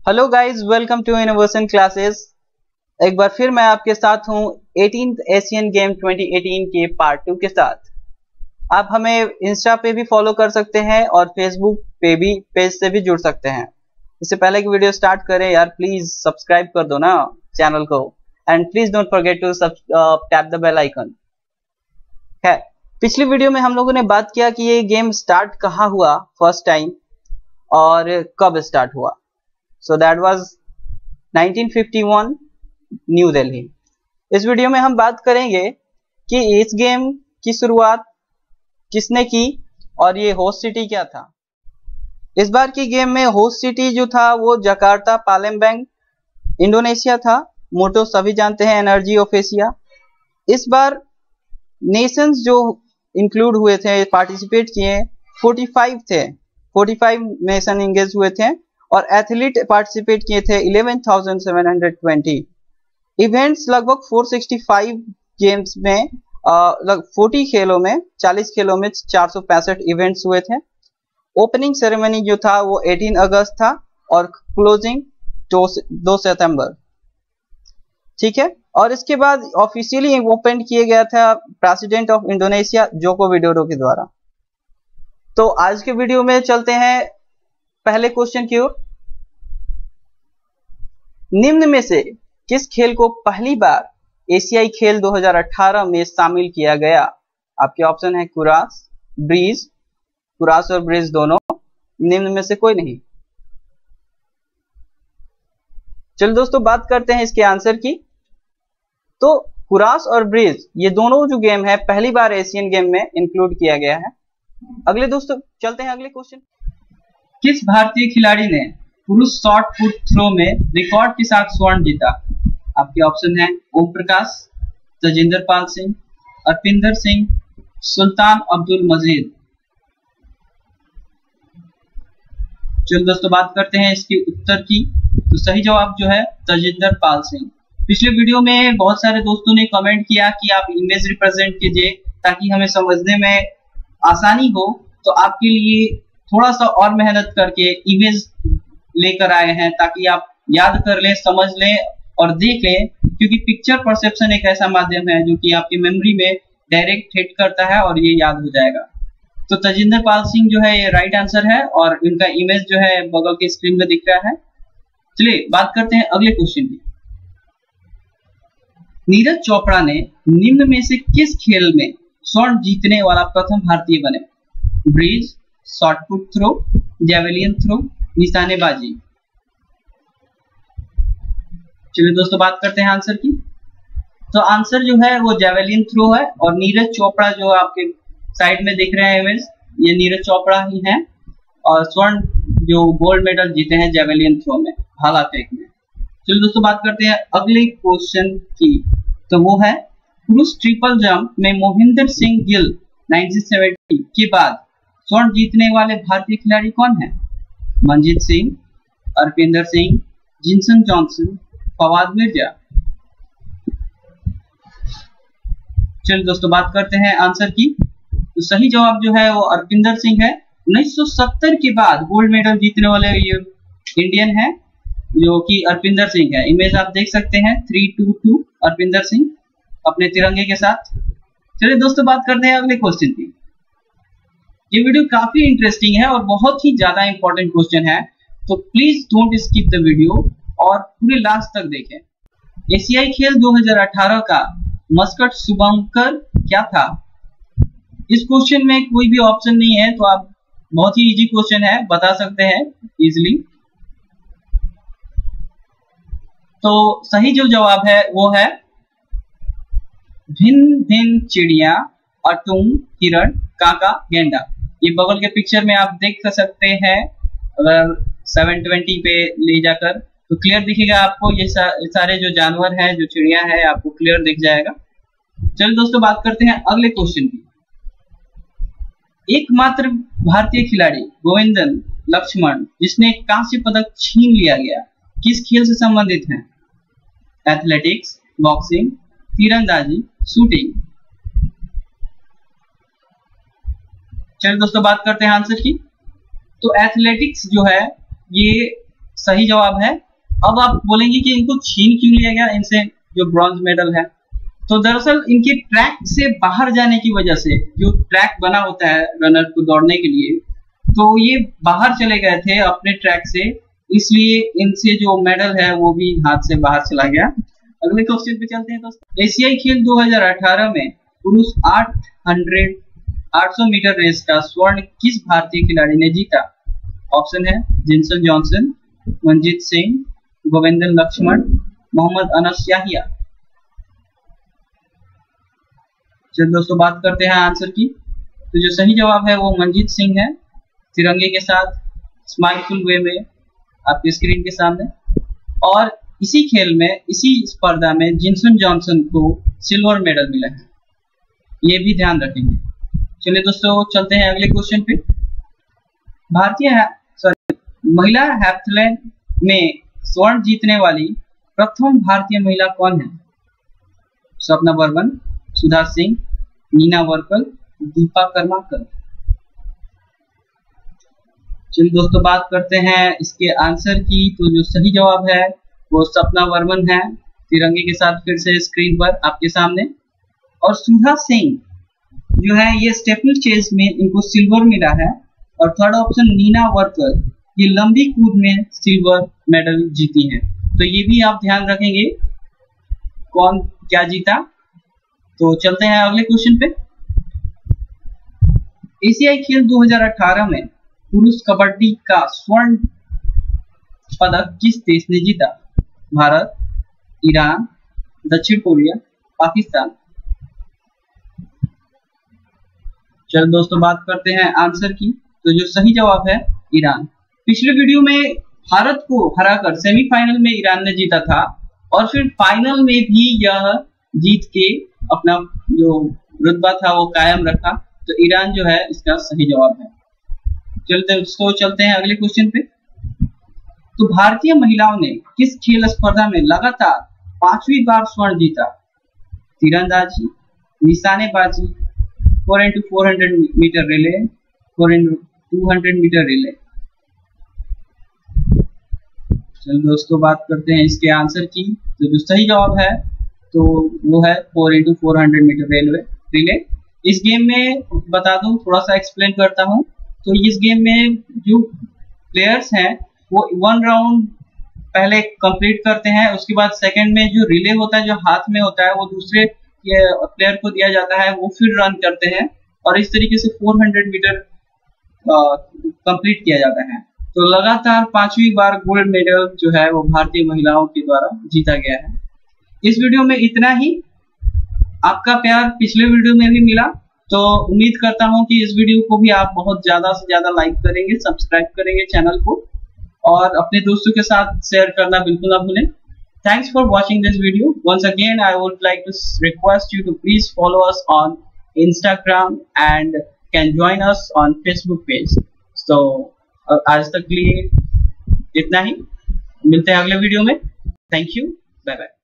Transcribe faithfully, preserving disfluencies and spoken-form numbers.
Hello guys, welcome to innovation classes. एक बार फिर मैं आपके साथ हूं eighteenth Asian game twenty eighteen के पार्ट टू के साथ। आप हमें इंस्टा पे भी फॉलो कर सकते हैं और फेसबुक पे भी पेज से भी जुड़ सकते हैं। इससे पहले कि वीडियो स्टार्ट करें यार, प्लीज सब्सक्राइब कर दो ना चैनल को, and please don't forget to tap the bell icon. है, पिछली वीडियो में हम लोगों ने बात किया कि ये गेम स्टार्ट कहाँ हुआ फर्स्ट टाइम और कब स्टार्ट हुआ। So that was nineteen fifty one New Delhi. इस वीडियो में हम बात करेंगे कि इस गेम की शुरुआत किसने की और ये होस्ट सिटी क्या था। इस बार की गेम में होस्ट सिटी जो था वो जकार्ता पालेम्बांग इंडोनेशिया था। मोटो सभी जानते हैं, एनर्जी ऑफ एशिया। इस बार नेशंस जो इंक्लूड हुए थे, पार्टिसिपेट किए, फोर्टी फाइव थे। फोर्टी फाइव नेशन इंगेज हुए थे और एथलीट पार्टिसिपेट किए थे eleven thousand seven hundred twenty. Events लगभग फोर सिक्सटी फाइव गेम्स में, फोर्टी खेलों में, चालीस खेलों में चार सौ पैंसठ इवेंट्स हुए थे। ओपनिंग सेरेमनी जो था वो एटीन अगस्त था और क्लोजिंग दो सितंबर। ठीक है, और इसके बाद ऑफिशियली ओपन किया गया था president of Indonesia Joko Widodo के द्वारा। तो आज के वीडियो में चलते हैं पहले क्वेश्चन की ओर। निम्न में से किस खेल को पहली बार एशियाई खेल दो हज़ार अठारह में शामिल किया गया। आपके ऑप्शन है कुराश, ब्रीज, कुराश और ब्रीज दोनों, निम्न में से कोई नहीं। चलो दोस्तों, बात करते हैं इसके आंसर की। तो कुराश और ब्रीज ये दोनों जो गेम है पहली बार एशियन गेम में इंक्लूड किया गया है। अगले दोस्तों चलते हैं अगले क्वेश्चन। किस भारतीय खिलाड़ी ने पुरुष शॉट पुट थ्रो में रिकॉर्ड के साथ स्वर्ण जीता। आपके ऑप्शन है ओम प्रकाश, तजिंदर पाल सिंह, अर्पिंदर सिंह, सुल्तान अब्दुल मजीद। चलो दोस्तों, बात करते हैं इसके उत्तर की। तो सही जवाब जो है तजिंदर पाल सिंह। पिछले वीडियो में बहुत सारे दोस्तों ने कमेंट किया कि आप इमेज रिप्रेजेंट कीजिए ताकि हमें समझने में आसानी हो। तो आपके लिए थोड़ा सा और मेहनत करके इमेज लेकर आए हैं ताकि आप याद कर लें, समझ लें और देख लें, क्योंकि पिक्चर परसेप्शन एक ऐसा माध्यम है जो कि आपकी मेमोरी में डायरेक्ट हिट करता है और ये याद हो जाएगा। तो तजिंदर पाल सिंह जो है ये राइट आंसर है और इनका इमेज जो है बगल के स्क्रीन में दिख रहा है। चलिए बात करते हैं अगले क्वेश्चन की। नीरज चोपड़ा ने निम्न में से किस खेल में स्वर्ण जीतने वाला प्रथम भारतीय बने। Bridge, shot put throw, javelin throw, निशानेबाजी। चलिए दोस्तों, बात करते हैं आंसर की। तो आंसर जो है वो जेवलिन थ्रो है और नीरज चोपड़ा जो आपके साइड में दिख रहे हैं इमेज, ये नीरज चोपड़ा ही हैं और स्वर्ण जो गोल्ड मेडल जीते हैं जेवलिन थ्रो में, भाला फेंक में। चलिए दोस्तों, बात करते हैं अगले क्वेश्चन की। तो वो है पुरुष ट्रिपल जंप में मोहिंदर सिंह गिल नाइनटीन सेवेंटी के बाद स्वर्ण जीतने वाले भारतीय खिलाड़ी कौन है। मंजीत सिंह, अर्पिंदर सिंह, जिनसन जॉनसन, फवाद मिर्जा। चलिए दोस्तों, बात करते हैं आंसर की। तो सही जवाब जो है वो अर्पिंदर सिंह है। उन्नीस सौ सत्तर के बाद गोल्ड मेडल जीतने वाले ये इंडियन है जो कि अर्पिंदर सिंह है। इमेज आप देख सकते हैं three two two Arpinder Singh अपने तिरंगे के साथ। चलिए दोस्तों, बात करते हैं अगले क्वेश्चन की। ये वीडियो काफी इंटरेस्टिंग है और बहुत ही ज्यादा इंपॉर्टेंट क्वेश्चन है, तो please don't skip the video और पूरे लास्ट तक देखें। एशियाई खेल दो हज़ार अठारह का मस्कट शुभंकर क्या था। इस क्वेश्चन में कोई भी ऑप्शन नहीं है, तो आप बहुत ही इजी क्वेश्चन है, बता सकते हैं इजिली। तो सही जो जवाब है वो है भिन्न भिन्न चिड़िया, अटुम, हिरण, काका, गेंडा। ये बगल के पिक्चर में आप देख सकते हैं। अगर सेवन ट्वेंटी पे ले जाकर तो क्लियर दिखेगा आपको। ये सा, सारे जो जानवर हैं, जो चिड़िया है, आपको क्लियर दिख जाएगा। चलिए दोस्तों, बात करते हैं अगले क्वेश्चन की। एकमात्र भारतीय खिलाड़ी गोविंदन लक्ष्मण जिसने कांस्य पदक छीन लिया गया किस खेल से संबंधित है। एथलेटिक्स, बॉक्सिंग, तीरंदाजी, शूटिंग। चलिए दोस्तों, बात करते हैं आंसर की। तो एथलेटिक्स जो है ये सही जवाब है। अब आप बोलेंगे कि इनको छीन क्यों लिया गया इनसे जो ब्रॉन्ज मेडल है, तो दरअसल इनके ट्रैक से बाहर जाने की वजह से, जो ट्रैक बना होता है रनर को दौड़ने के लिए, तो ये बाहर चले गए थे अपने ट्रैक से, इसलिए इनसे जो मेडल है वो भी हाथ से बाहर चला गया। अगले क्वेश्चन पे चलते हैं दोस्तों। एशियाई खेल दो हज़ार अठारह में पुरुष आठ सौ मीटर रेस का स्वर्ण किस भारतीय खिलाड़ी ने जीता? ऑप्शन है जिनसन जॉनसन, मनजीत सिंह, गोविंदन लक्ष्मण, मोहम्मद अनस याहिया। चलिए दोस्तों बात करते हैं आंसर की। तो जो सही जवाब है वो मनजीत सिंह है, तिरंगे के साथ स्माइलफुल वे में आपके स्क्रीन के सामने। और इसी खेल में, इसी स्पर्धा में जिनसन जॉनसन को सिल्वर मेडल मिला है, ये भी ध्यान रखेंगे। चलिए दोस्तों चलते हैं अगले क्वेश्चन पे। भारतीय सॉरी महिला हेप्थलेन में स्वर्ण जीतने वाली प्रथम भारतीय महिला कौन है? स्वप्ना बर्मन, सुधा सिंह, नीना वर्कल, दीपा कर्माकर। चलिए दोस्तों बात करते हैं इसके आंसर की। तो जो सही जवाब है वो सपना वर्मन है, तिरंगे के साथ फिर से स्क्रीन पर आपके सामने। और सुधा सिंह जो है ये स्टेपल चेस में इनको सिल्वर मिला है। और थर्ड ऑप्शन नीना वर्कर, ये लंबी कूद में सिल्वर मेडल जीती हैं। तो ये भी आप ध्यान रखेंगे कौन क्या जीता। तो चलते हैं अगले क्वेश्चन पे। एशियाई खेल दो हज़ार अठारह में पुरुष कबड्डी का स्वर्ण पदक किस देश ने जीता? भारत, ईरान, दक्षिण कोरिया, पाकिस्तान। चलो दोस्तों बात करते हैं आंसर की। तो जो सही जवाब है ईरान। पिछले वीडियो में भारत को हराकर सेमीफाइनल में ईरान ने जीता था और फिर फाइनल में भी यह जीत के अपना जो रुतबा था वो कायम रखा। तो ईरान जो है इसका सही जवाब है। चलते दोस्तों चलते हैं अगले क्वेश्चन पे। तो भारतीय महिलाओं ने किस खेल स्पर्धा में लगातार पांचवी बार स्वर्ण जीता? तीरंदाजी, निशानेबाजी, four into four hundred metre relay, four into two hundred metre relay. चलो दोस्तों बात करते हैं इसके आंसर की। तो जो सही जवाब है तो वो है four into four hundred metre railway relay. इस गेम में बता दूं, थोड़ा सा एक्सप्लेन करता हूं। तो इस गेम में जो प्लेयर्स हैं वो वन राउंड पहले कंप्लीट करते हैं, उसके बाद सेकंड में जो रिले होता है जो हाथ में होता है वो दूसरे प्लेयर को दिया जाता है, वो फिर रन करते हैं और इस तरीके से चार सौ मीटर कंप्लीट किया जाता है। तो लगातार पांचवी बार गोल्ड मेडल जो है वो भारतीय महिलाओं के द्वारा जीता गया है। इस वीडियो में इतना ही। आपका प्यार पिछले वीडियो में भी मिला, तो उम्मीद करता हूं कि इस वीडियो को भी आप बहुत ज्यादा से ज्यादा लाइक करेंगे, सब्सक्राइब करेंगे चैनल को और अपने दोस्तों के साथ शेयर करना बिल्कुल ना भूलें। Thanks for watching this video. Once again, I would like to request you to please follow us on Instagram and can join us on Facebook page. So आज तक के लिए इतना ही। मिलते हैं अगले वीडियो में। Thank you. Bye bye.